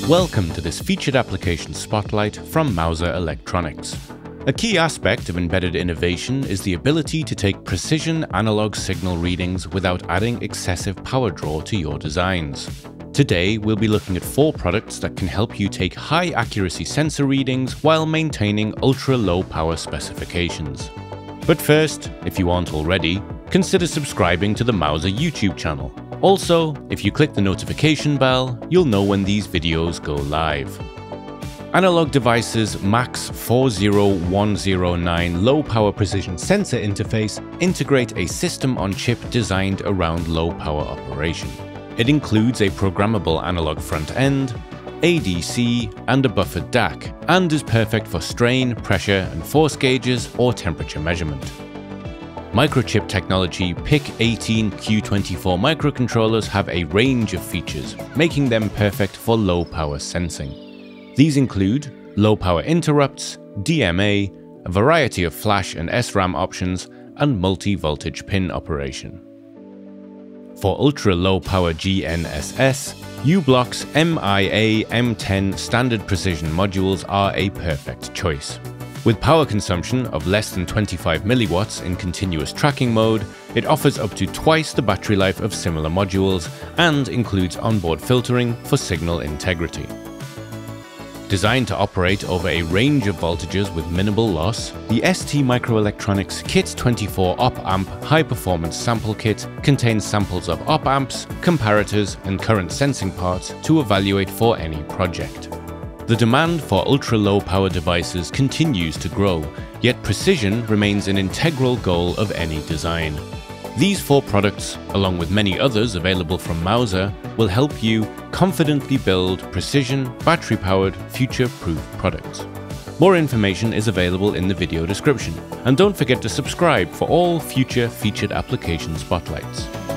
Welcome to this featured application spotlight from Microchip. A key aspect of embedded innovation is the ability to take precision analog signal readings without adding excessive power draw to your designs. Today, we'll be looking at 4 products that can help you take high accuracy sensor readings while maintaining ultra-low power specifications. But first, if you aren't already, consider subscribing to the Mauser YouTube channel. Also, if you click the notification bell, you'll know when these videos go live. Analog Devices MAX 40109 low power precision sensor interface integrate a system-on-chip designed around low power operation. It includes a programmable analog front end, ADC, and a buffered DAC, and is perfect for strain, pressure, and force gauges or temperature measurement. Microchip technology PIC18-Q24 microcontrollers have a range of features, making them perfect for low power sensing. These include low power interrupts, DMA, a variety of flash and SRAM options, and multi-voltage pin operation. For ultra-low power GNSS, U-Blox MIA-M10 standard precision modules are a perfect choice. With power consumption of less than 25 milliwatts in continuous tracking mode, it offers up to twice the battery life of similar modules and includes onboard filtering for signal integrity. Designed to operate over a range of voltages with minimal loss, the STMicroelectronics KIT24OPAMP high-performance sample kit contains samples of op-amps, comparators, and current sensing parts to evaluate for any project. The demand for ultra-low power devices continues to grow, yet precision remains an integral goal of any design. These 4 products, along with many others available from Mauser, will help you confidently build precision, battery-powered, future-proof products. More information is available in the video description, and don't forget to subscribe for all future featured application spotlights.